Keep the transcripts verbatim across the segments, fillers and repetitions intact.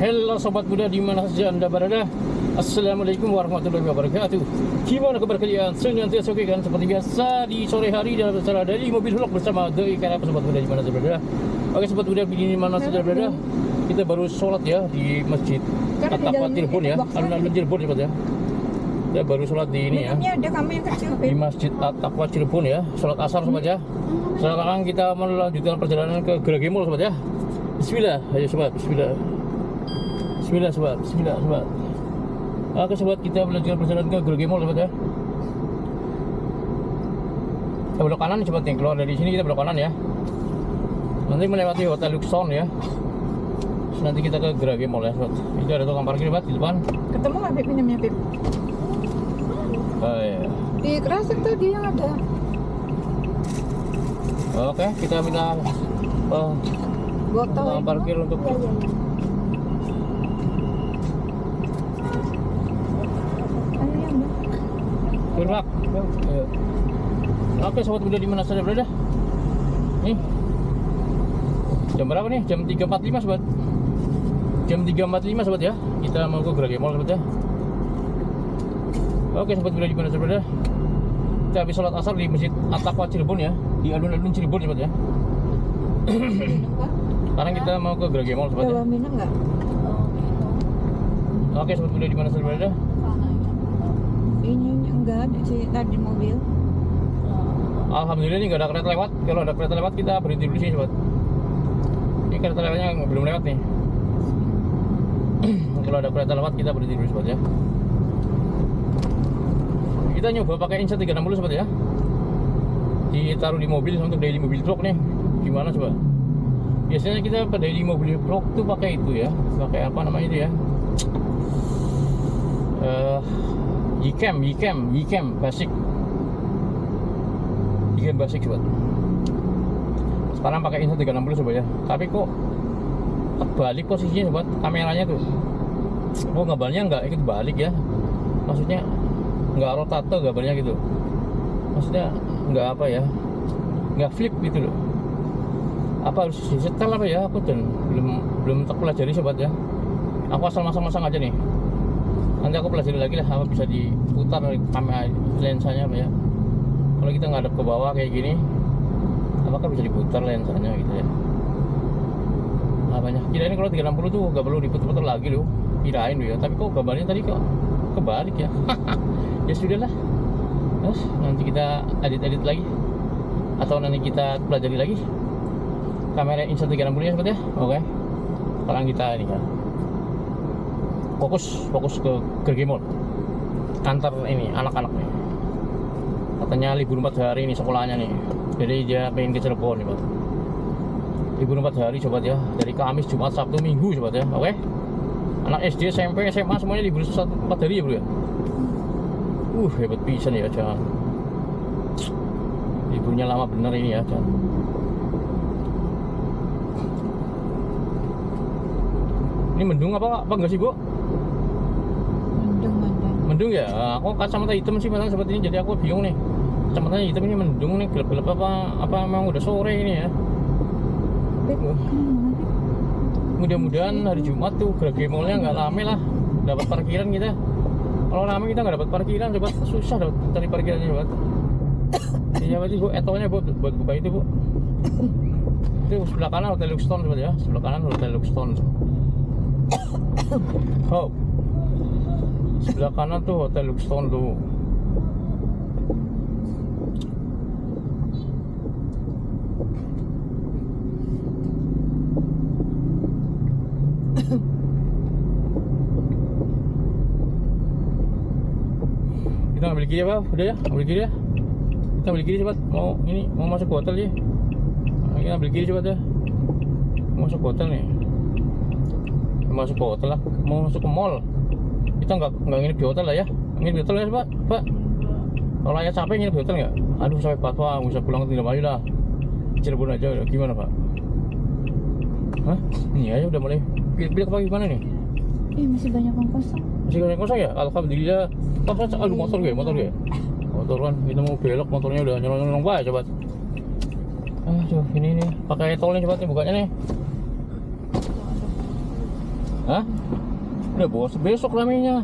Halo sobat muda di mana saja Anda berada. Assalamualaikum warahmatullahi wabarakatuh. Gimana kabar kalian? Senantiasa oke kan? Seperti biasa di sore hari dalam acara dari Mobil Vlog bersama Doi Karena sobat muda di mana saja berada. Oke sobat muda di mana saja berada. Kita baru sholat ya di Masjid At-Taqwa Cirebon ya. Alun-alun Cirebon ya, ya. Kita baru sholat di ini ya. Ada kamu yang kecil, di Masjid At-Taqwa Cirebon ya. Sholat asar sobat ya. Sekarang kita melanjutkan perjalanan ke Gerage Mall sobat ya. Bismillah, ayo sobat, bismillah. Bismillah sobat, bismillah sobat. Oke sobat, kita melanjutkan perjalanan ke Gerage Mall sobat ya. Kita belok kanan sobat nih, keluar dari sini kita belok kanan ya. Nanti melewati Hotel Luxon ya. Terus nanti kita ke Gerage Mall ya sobat. Itu ada tukang parkir sobat di depan. Ketemu nggak Beb, minumnya Beb? Oh iya. Di Kerasak tadi yang ada. Oke, kita minta uh, Botol tukang parkir untuk ya, ya, ya. Gerak. Oke sobat muda di mana saja berada. Nih. Jam berapa nih? Jam tiga empat puluh lima sobat. Jam tiga empat puluh lima sobat ya. Kita mau ke Gerage Mall sobat ya. Oke sobat muda di mana saja berada. Kita habis sholat asar di Masjid At-Taqwa Cirebon ya. Di alun-alun Cirebon sobat ya. Sekarang kita mau ke Gerage Mall sobat ya. Bawa minum nggak? Oke sobat muda di mana saja berada. Ini enggak ada sih tadi mobil. Alhamdulillah ini nggak ada kereta lewat. Kalau ada kereta lewat kita berhenti dulu sih sobat. Ini kereta lewatnya belum lewat nih. Kalau ada kereta lewat kita berhenti dulu sobat ya. Kita nyoba pakai Insa tiga enam nol sobat ya. Ditaruh di mobil untuk daily mobil vlog nih. Gimana coba? Biasanya kita pada daily mobil vlog tuh pakai itu ya. Pakai apa namanya itu ya? Uh, Yicam, Yicam, Yicam basic. Yicam basic sobat. Sekarang pakai Insta tiga enam nol sobat ya. Tapi kok terbalik posisinya sobat, kameranya tuh. Oh, gambarnya nggak ikut balik ya. Maksudnya nggak rotato gambarnya gitu. Maksudnya nggak apa ya? Nggak flip gitu loh. Apa harus disetel apa ya? Aku dan belum belum terpelajari sobat ya. Aku asal masang-masang aja nih. Nanti aku pelajari lagi lah apa bisa diputar kamera lensanya apa ya. Kalau kita ngadep ke bawah kayak gini, apakah bisa diputar lensanya gitu ya. Apanya? Kirain kalau tiga enam nol tuh nggak perlu diputar-putar lagi loh. Kirain loh ya. Tapi kok gambarnya tadi kok kebalik ya. Ya sudahlah. Terus nanti kita edit-edit lagi. Atau nanti kita pelajari lagi. Kamera Insta tiga enam nol ya sobat ya. Oke. Sekarang kita ini kan. fokus fokus ke Gerage Mall, antar ini anak-anak nih, katanya libur empat hari ini sekolahnya nih, jadi dia pengen ke Cirebon nih Pak. Libur empat hari sobat ya, dari Kamis, Jumat, Sabtu, Minggu sobat ya. Oke, anak S D, S M P, S M A semuanya libur empat hari ya bro ya. Uh hebat pisan ya jangan, liburnya lama bener ini ya jangan. Ini mendung apa apa enggak sih bu? Mendung, mendung. Mendung ya, aku kacamata hitam sih matanya seperti ini, jadi aku bingung nih. Kacamatanya hitam ini mendung nih, gelap-gelap apa apa memang udah sore ini ya. Uh. Mudah-mudahan hari Jumat tuh Gerage Mall-nya nggak rame lah, dapat parkiran kita. Kalau rame kita nggak dapat parkiran, coba susah dapat cari parkirannya coba. Iya berarti bu, etonya bu buat buka itu bu. Itu sebelah kanan Hotel Luxon coba ya, sebelah kanan Hotel Luxon. Oh, sebelah kanan tuh Hotel Luxon tuh. Kita ngambil kiri apa? Udah ya, ambil kiri ya. Kita ambil kiri sobat. Mau ini mau masuk ke hotel ya. Nah, kita ambil kiri sobat ya. Mau masuk ke hotel nih. Masuk ke hotel lah, mau masuk ke mall. Kita nggak nggak nginep di hotel lah ya. Nginep di hotel ya pak, pak. Kalau ayah capek nginep di hotel nggak? Aduh sampai pak, pak bisa pulang ke Tindak Ayu lah. Cirebon aja, gimana pak? Hah? Ini aja udah mulai. Pilih apa gimana nih? Ih masih banyak yang kosong. Masih banyak kosong ya? Alhamdulillah. Pak, pak, aduh motor gue, motor gue. Motor kan kita mau belok, motornya udah nyolong-nyolong pak, coba. Aduh ini nih, pakai tolnya coba nih bukanya nih. Hah? Udah bos, besok ramenya.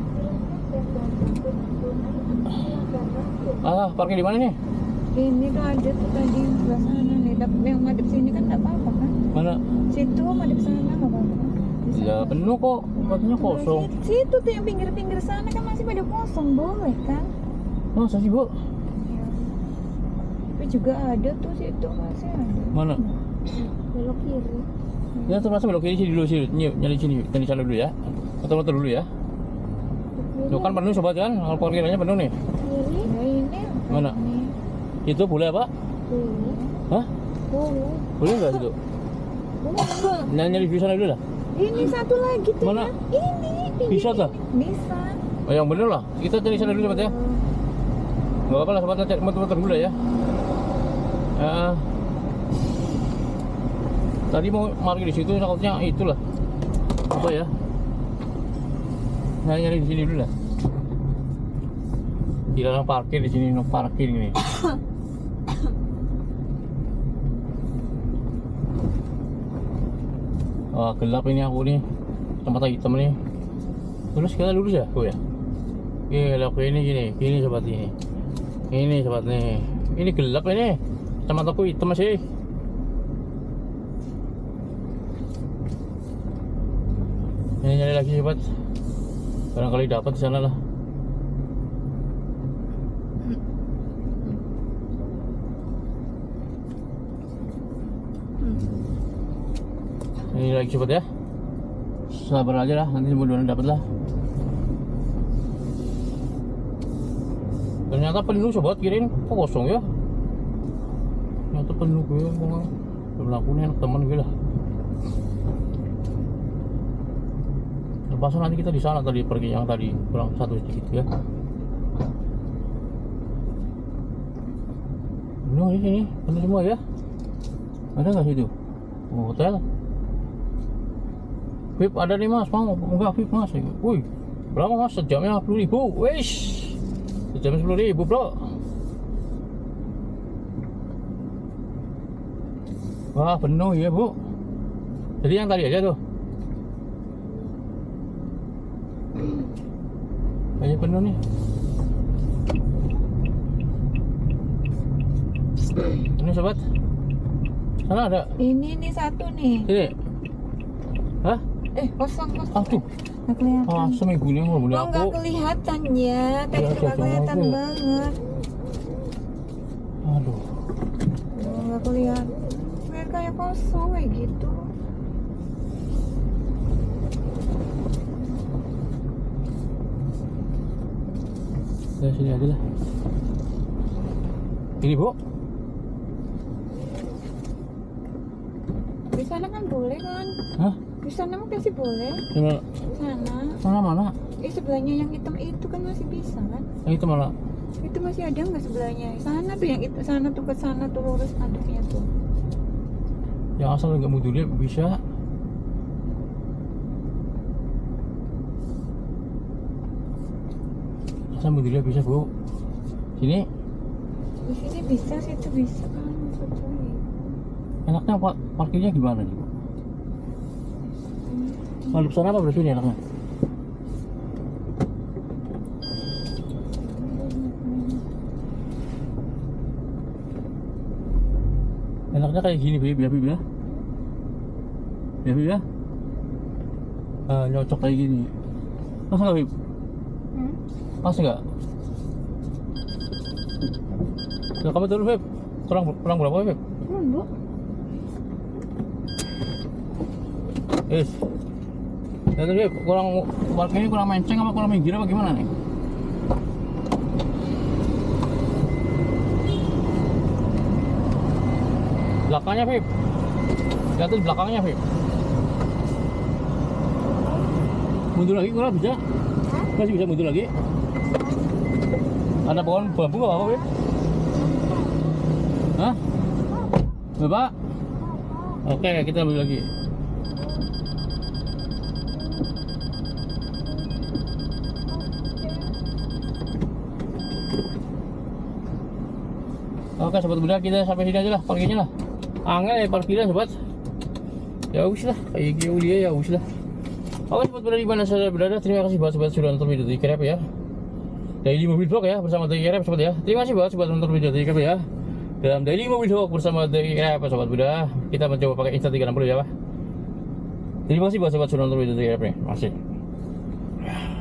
Ah, parkir di mana nih? Ini tuh ada tuh tadi sebelah sana nih. Dap- Yang madep sini kan nggak apa-apa kan? Mana? Situ madep sana nggak apa-apa. Bisa. Ya penuh kok, katanya kosong. Situ, situ tuh yang pinggir-pinggir sana kan masih pada kosong, boleh kan? Masa sih bu? Ya. Tapi juga ada tuh situ masih ada. Mana? Belok kiri. Ya terpaksa belok kiri sini dulu sih, Ny- nyari sini, nyari sana dulu ya. Muter-muter dulu ya. Tuh kan penuh sobat kan, kalau parkirannya penuh nih. Kiri. Nah, ini. Mana? Ini. Itu boleh apa? Boleh. Hah? Boleh. Boleh nggak situ? Boleh. Nah, nyari di sana dulu lah. Ini satu lagi tuh. Mana? Ya. Ini, ini. Bisa tak? Bisa. Oh, yang bener lah. Kita cari sana dulu sobat ya. Nggak apa-apa lah sobat, cari muter-muter dulu ya. Ah. Tadi mau parkir di situ, takutnya itulah. Apa ya? Nah, nyari di sini dulu lah. Dilarang parkir di sini, no parkir ini. Wah, gelap ini aku nih. Tempat hitam nih. Terus kita lurus ya, oh ya. Gelap ini gini, gini sobat ini. Ini sobat nih. Ini gelap ini. Kacamataku hitam masih. Ini nyari lagi sobat. Barangkali dapat di sana lah. Ini lagi sobat ya. Sabar aja lah, nanti mudah-mudahan dapat lah. Ternyata penuh sobat, kirain kok kosong ya. Ternyata penuh gue mau berlakunya enak teman gue lah. Lepasan nanti kita di sana tadi pergi yang tadi kurang satu sedikit ya. Penuh di sini, penuh semua ya. Ada nggak situ? Oh, hotel. V I P ada nih mas, mau enggak V I P mas? Wih, berapa mas? Sejamnya sepuluh ribu. Wish, sejamnya sepuluh ribu bro. Wah penuh ya bu. Jadi yang tadi aja tuh. Banyak penuh nih. Ini sobat. Sana ada. Ini nih satu nih. Ini. Hah? Eh kosong kosong. Aduh. Nggak kelihatan. Ah, seminggu ini nggak boleh Oh aku. nggak kelihatan ya. Tadi Ya, tuh nggak jauh kelihatan aja. banget. Aduh. Oh nggak kelihatan. Kayak kayak kosong kayak gitu. Ya sini aja lah. Ini bu. Di sana kan boleh kan? Hah? Di sana mah pasti boleh. Mana? Di sana. Mana mana? Eh sebelahnya yang hitam itu kan masih bisa kan? Yang itu mana? Itu masih ada nggak sebelahnya? Sana tuh yang itu sana tuh ke sana tuh lurus aduknya tuh. Yang asal nggak mudurnya bisa. Asal mudurnya bisa bu. Sini. Di sini bisa, situ bisa kan maksudnya. Enaknya pak parkirnya gimana nih bu? Kalau sana apa berarti ini enaknya? Enaknya kayak gini Bib, ya Bib ya. Ya Bib ya. Ah, nyocok kayak gini. Pas nggak Bib? Hmm? Pas nggak? Nah, kamu turun Bib. Kurang kurang berapa Bib? Hmm, Bu. Yes. Ya tadi kurang parkirnya kurang menceng apa kurang minggir apa gimana nih? Belakangnya Bib. Lihat tuh belakangnya Bib. Mundur lagi kurang bisa? Masih bisa mundur lagi? Ada pohon bambu nggak apa-apa Bib? Hah? Bapak? Oke, kita ambil lagi. Oke sobat muda, kita sampai sini aja lah parkirnya lah. Angel ya parkirnya sobat. Ya wis lah, kayak gitu dia ya wis lah. Oke sobat Buda di mana saja berada, terima kasih buat sobat sudah nonton video dari Grab ya. Daily Mobil Vlog ya bersama dari Grab sobat ya. Terima kasih buat sobat nonton video dari Grab ya. Dalam Daily Mobil Vlog bersama dari Grab sobat Buda, kita mencoba pakai Insta tiga enam nol ya Pak. Terima kasih buat sobat sudah nonton video dari Grab nih, masih.